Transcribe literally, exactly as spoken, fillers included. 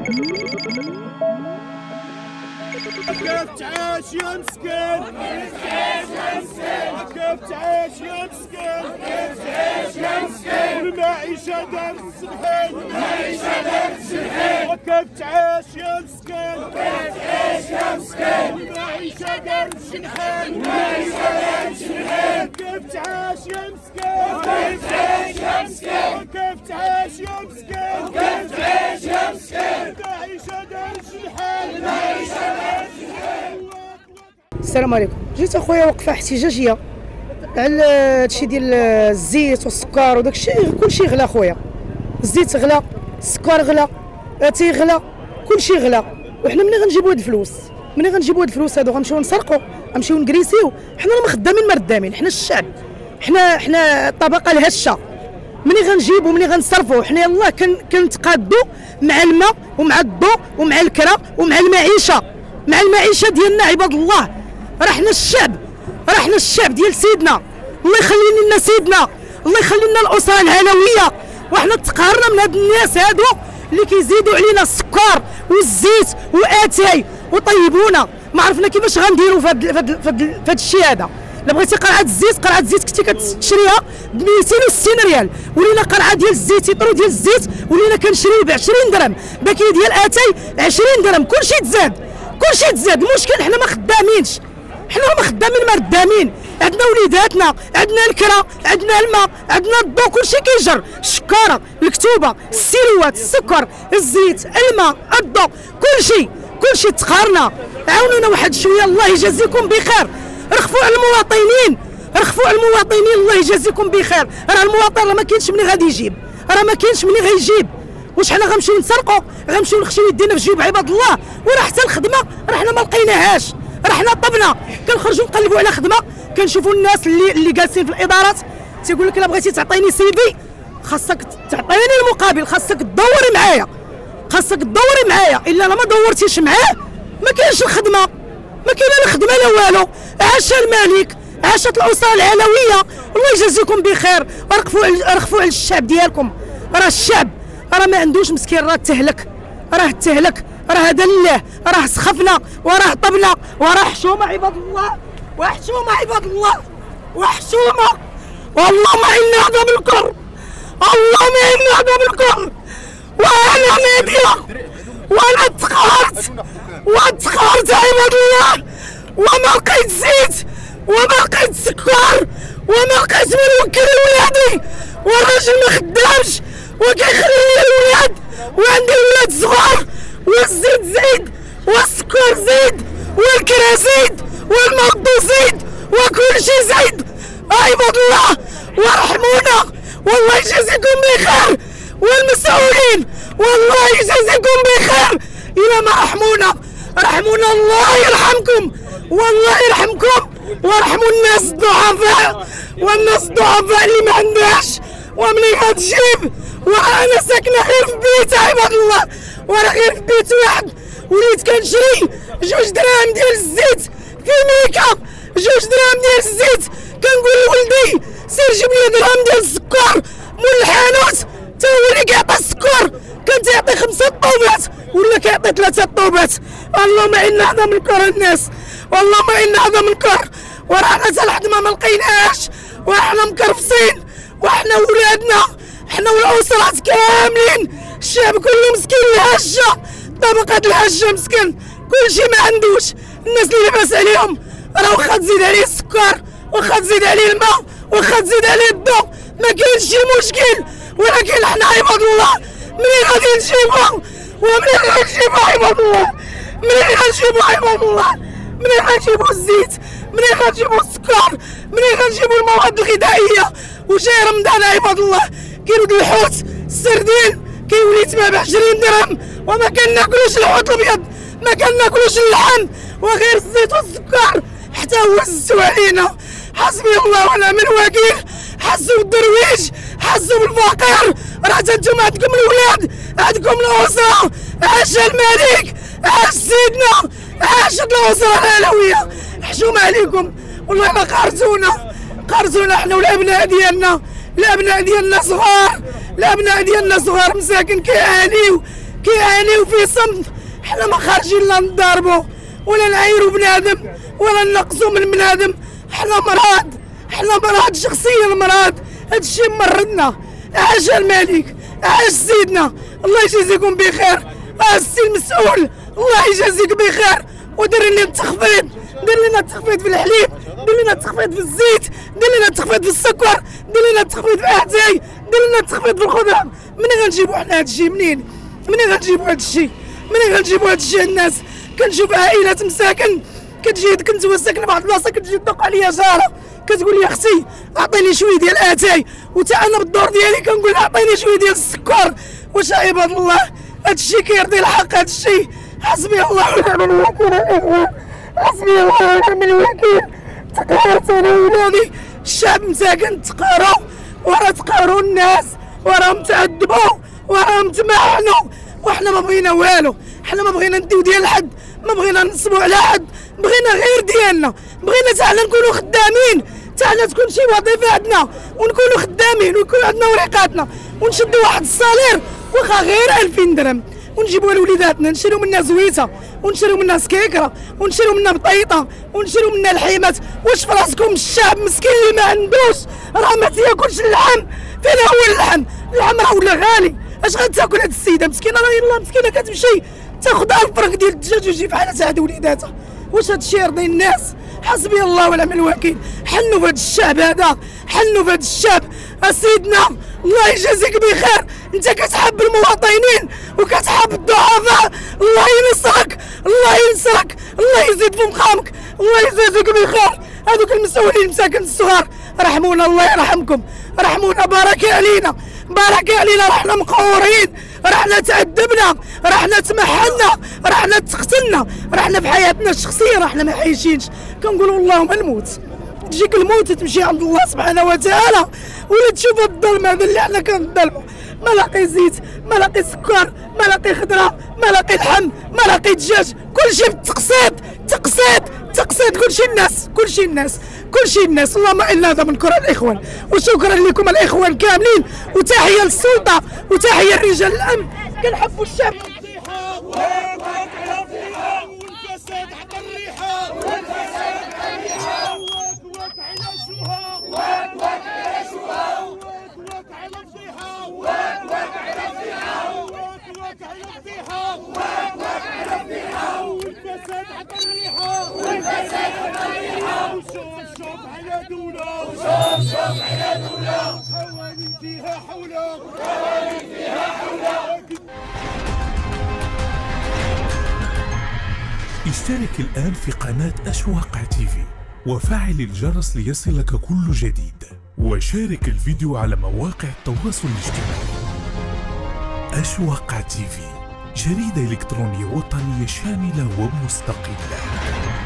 كيف تعيش يا مسكين؟ كيف تعيش يا مسكين؟ كيف تعيش يا مسكين؟ كيف تعيش يا مسكين؟ والمعيشة درس الحين، والمعيشة درس الحين. وكيف تعيش يا مسكين؟ كيف تعيش يا مسكين؟ والمعيشة درس الحين، والمعيشة درس الحين. كيف تعيش يا مسكين؟ كيف تعيش يا مسكين؟ كيف تعيش يا مسكين؟ كيف تعيش يا مسكين؟ المعيشة درس الحين، المعيشة درس الحين. السلام عليكم. جيت اخويا وقفه احتجاجيه على هادشي ديال الزيت والسكر وداك الشيء. كلشي غلا خويا، الزيت غلا، السكر غلا، تيغلا، كلشي غلا. وحنا منين غنجيبو هاد الفلوس؟ منين غنجيبو هاد الفلوس هادو؟ غنمشيو نسرقوا، غنمشيو نكريسيو؟ حنا راه خدامين مردامين، حنا الشعب، حنا حنا الطبقه الهشه. منين غنجيبو منين غنصرفوا؟ حنا يلاه كنتقادوا مع الماء ومع الضوء ومع الكرا ومع المعيشه، مع المعيشه ديالنا عباد الله. راه حنا الشعب، راه حنا الشعب ديال سيدنا، الله يخلي لنا سيدنا، الله يخلي لنا الاسره العلويه. وحنا تقهرنا من هاد الناس هادو اللي كيزيدوا علينا السكر والزيت واتاي وطيبونا. ما عرفنا كيفاش غنديروا في هاد في هاد الشيء هذا. الا بغيتي قرعه الزيت، قرعه الزيت كنتي كتشريها ب مئتين وستين ريال، ولينا قرعه ديال الزيت يطرو ديال الزيت ولينا كنشريو ب عشرين درهم، باكيه ديال اتاي عشرين درهم. كلشي تزاد، كلشي تزاد. المشكل حنا ما خدامينش، حنا ما خدامين مردامين. عندنا وليداتنا، عندنا الكرا، عندنا الماء، عندنا الضو، كلشي كيجر. الشكاره، الكتوبه، السيروات، السكر، الزيت، الماء، الضو، كلشي كلشي تقهرنا. عاونونا واحد شويه الله يجازيكم بخير. رخفوا على المواطنين، رخفوا على المواطنين الله يجازيكم بخير. راه المواطن راه ما كاينش منين غادي يجيب، راه ما كاينش منين غيجيب. واش حنا غنمشيو نسرقوا؟ غنمشيو نخشيو يدينا في جيوب عباد الله؟ وراه حتى الخدمه راه حنا ما لقيناهاش. راه حنا طبنا كنخرجوا نقلبوا على خدمه، كنشوفوا الناس اللي اللي جالسين في الادارات تيقول لك الا بغيتي تعطيني سيفي خاصك تعطيني المقابل، خاصك تدوري معايا، خاصك تدوري معايا. الا ما دورتيش معاه ما كاينش الخدمه، ما كاينه لا خدمه لا والو. عاش الملك، عاشت الاسره العلويه، الله يجازيكم بخير. رخفوا رخفوا على الشعب ديالكم. راه الشعب راه ما عندوش مسكين، راه تهلك، راه تهلك، راه هذا لله، راه سخفنا وراه طبنا وراه حشومه عباد الله، وحشومه عباد الله، وحشومه. والله ما عندنا عذاب الكر، الله ما عندنا عذاب الكر. وانا ميديا وانا تقهرت وتقهرت عباد الله، وما لقيت زيت وما لقيت سكر وما لقيت من نوكل ولادي. والراجل ما خدامش وكيخلي لي الولاد، وعندي ولاد صغار، والزيت زيد والسكر زيد والكرا زيد والماء زيد وكل شيء زيد. عباد الله وارحمونا والله يجازيكم بخير، والمسؤولين والله يجازيكم بخير. إلا ما رحمونا رحمونا الله يرحمكم، والله يرحمكم. وارحموا الناس الضعفاء، والناس الضعفاء اللي ما عندهاش ومنين غتجيب. وانا ساكنه غير في بيت عباد الله، وانا غير في بيت واحد وليت كنشري جوج دراهم ديال الزيت في ميكا، جوج دراهم ديال الزيت. كنقول لولدي سير جيب لي درهم ديال السكر مول الحانوت، تا هو اللي كيعطي السكر كان تيعطي خمسه طوبات ولا كيعطي ثلاثه طوبات. اللهم انا عظم الكر الناس، والله ما انا عظم الكر. ورانا حتى الخدمه ما لقيناهاش، وحنا مكرفسين، وحنا ولادنا، حنا والاسرات كاملين، الشعب كله مسكين. الهشه، طبقه الهشه مسكين، كلشي ما عندوش. الناس اللي لاباس عليهم راه واخا تزيد عليه السكر، واخا تزيد عليه الماء، واخا تزيد عليه الضوء، ما كاينش شي مشكل. ولكن حنا عباد الله منين غادي نجيبو؟ ومنين غنجيبو عباد الله؟ منين غنجيبو عباد الله؟ منين غنجيبو الزيت؟ منين غنجيبو السكر؟ منين غنجيبو المواد الغذائيه؟ وجاي رمضان عباد الله كيلو الحوت السردين كيولي يتباع ب عشرين درهم، وما كناكلوش الحوت الابيض، ما كناكلوش اللحم، وغير الزيت والسكر حتى هو زدتو علينا. حسبي الله ونعم الوكيل. حسوا بالدرويش، حسوا بالفقير. راه انتم عندكم الولاد، عندكم الاسره. عاش الملك، عاش سيدنا، عاشت الاسره العلويه. حشوم عليكم والله ما قهرتونا، قهرتونا حنا والابناء ديالنا. الابناء ديالنا صغار، الابناء ديالنا صغار مساكن كيعانيو كيعانيو في صمت. حنا ما خارجين لا نضربو ولا نعايرو بنادم ولا نقصو من بنادم. حنا مرض، حنا مرض شخصيا مرض. هادشي مرضنا. عاش الملك، عاش سيدنا، الله يجازيكم بخير. السي المسؤول الله يجازيك بخير، ودير لنا التخفيض، دير لنا التخفيض في الحليب، دير لنا التخفيض في الزيت، دير لنا التخفيض في السكر، دير لنا التخفيض في اتاي، دير لنا التخفيض في الخضره. منين غنجيبو حنا هادشي؟ منين؟ منين غنجيبو هادشي؟ منين غنجيبو هادشي؟ الناس كنشوف عائلات مساكن كتجي، كنت هو ساكن في واحد البلاصه، كتجي تدق عليا جاره كتقول لي اختي اعطيني شويه ديال اتاي، وتا انا بالدور ديالي كنقول اعطيني شويه ديال السكر. واش عباد الله هادشي كيرضي الحق؟ هادشي حسبي الله ونعم الوكيل. حسبي الله ونعم الوكيل. تقهرت انا وولادي. الشعب مساكن تقهروا، وراه تقهروا الناس، وراهم تعذبوا، وراهم تمعنوا، وحنا ما بغينا والو. حنا ما بغينا نديو ديال حد، ما بغينا نصبوا على حد، بغينا غير ديالنا. بغينا تا حنا نكونوا خدامين، تا حنا تكون شي وظيفه عندنا ونكونوا خدامين ويكون عندنا وريقاتنا، ونشدوا واحد الصالير واخا غير ألفين درهم، ونجيبوها لوليداتنا، نشريو منها زويته، ونشريو منها سكيكره، ونشريو منها بطيطه، ونشريو منها الحيمات. واش في راسكم الشعب مسكين اللي ما عندوش راه ما تياكلش اللحم؟ فين هو اللحم؟ اللحم راه ولا غالي. اش غتاكل هاد السيده مسكينه؟ راه يلاه مسكينه كتمشي تاخذ ألف فرنك ديال الدجاج ويجي بحال تاع هاد وليداتها. واش هادشي يرضي الناس؟ حسبي الله ونعم الوكيل. حنوا في هاد الشعب هذا، حنوا في هاد الشعب. سيدنا الله يجازيك بخير، انت كتحب المواطنين وكتحب الضعفاء، الله ينصرك، الله ينصرك، الله يزيد في مقامك، الله يجازيك بخير. هذوك المسؤولين مساكن الصغار رحمونا، الله يرحمكم، رحمونا، بارك علينا، بارك علينا. رحنا مقهورين، رحنا تعذبنا، رحنا تمحنا، رحنا تقتلنا، رحنا في حياتنا الشخصيه رحنا ما عايشينش. كنقولوا اللهم الموت، تجيك الموت تمشي عند الله سبحانه وتعالى، ولا تشوف الظلم هذا اللي حنا كنظلموا. ما لاقي زيت، ما لاقي سكر، ما لاقي خضره، ما لاقي لحم، ما لاقي دجاج، كلشي بالتقسيط، تقسيط، تقسيط، كلشي الناس، كلشي الناس، كلشي الناس. اللهم انا هذا من كره الاخوان، وشكرا لكم الاخوان كاملين، وتحيه للسلطه، وتحيه لرجال الامن. كنحبوا الشعب. والفساد حتى الريحه، والفساد حتى الريحه، واك على شوها، واك واك على شوها، واك واك على الفضيحه، واك واك على الفضيحه، واك واك على الفضيحه، واك واك على الفضيحه، والفساد حتى الريحه، والفساد حتى الريحه، وشوف شوف على دوله، وشوف شوف على دوله، حوالي فيها حوله، حوالي فيها حوله. اشترك الآن في قناة أشواق تيفي وفعل الجرس ليصلك كل جديد، وشارك الفيديو على مواقع التواصل الاجتماعي. أشواق تيفي، جريدة إلكترونية وطنية شاملة ومستقلة.